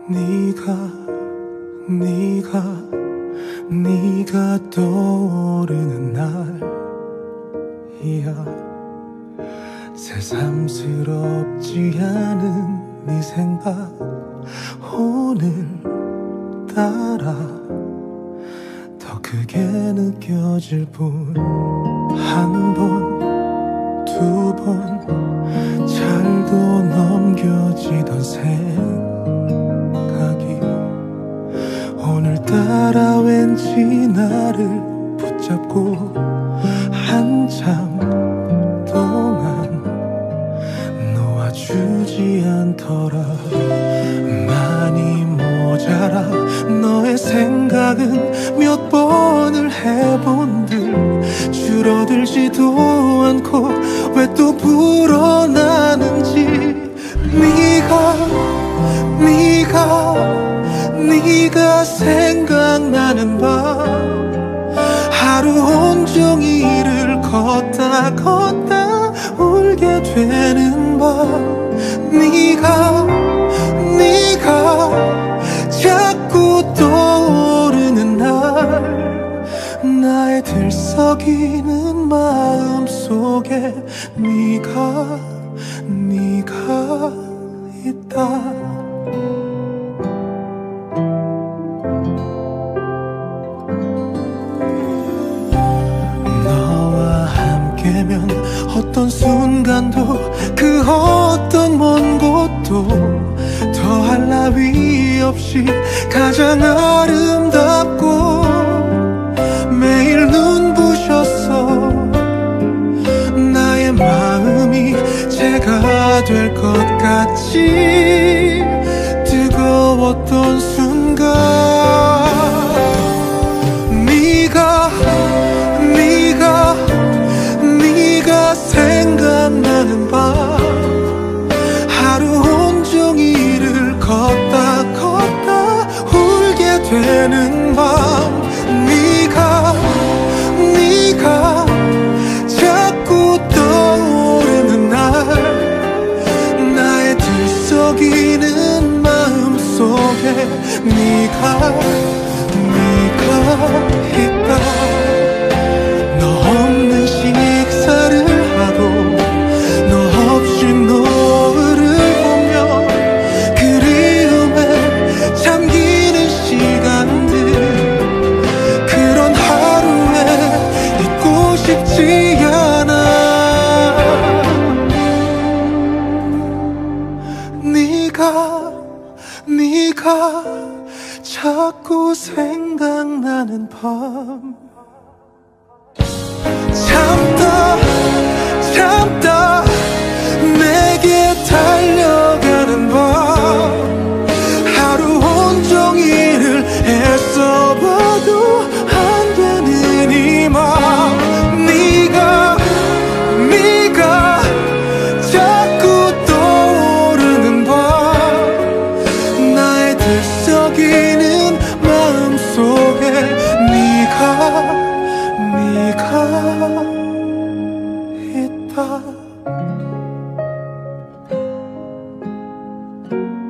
네가 떠오르는 날이야. 새삼스럽지 않은 네 생각 오늘따라 더 크게 느껴질 뿐. 한 번, 두 번 잘도 넘겨지던 생각이 오늘따라 왠지 나를 붙잡고 한참 동안 놓아주지 않더라. 많이 모자라. 너의 생각은 몇 번을 해본들 줄어들지도 않고 왜 또 불어나는지. 네가 생각나는 밤, 하루 온종일을 걷다 울게 되는 밤. 네가 자꾸 떠오르는 날, 나의 들썩이는 마음 속에 네가 있다. 너와 함께면 어떤 순간도 그 어떤 먼 곳도 더할 나위 없이 가장 아름답고 매일 눈부셨어. 나의 마음이 재가 될 것 같이 뜨거웠던 순간. 네가 생각나는 밤, 하루 온종일을 걷다 울게 되는 밤. 네가 자꾸 떠오르는 날, 나의 들썩이는 마음 속에 네가 있다. 너 없는 식사를 하고 너 없이 노을을 보며 그리움에 잠기는 시간들, 그런 하루에 잊고 싶지 않아. 네가 자꾸 생각나는 밤, 참다 내게 달려가는 밤, 하루 온종일을 애써봐도 안 되는 이 맘. 네가 자꾸 떠오르는 밤, 나의 들썩이는 마음 속에 네가 있다.